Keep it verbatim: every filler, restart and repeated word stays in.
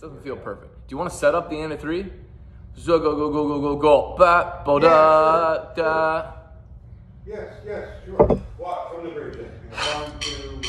doesn't feel perfect. Do you want to set up the end of three? So go, go, go, go, go, go. Ba, ba, da, da. Yes, yes, sure. Walk from the bridge. One, two,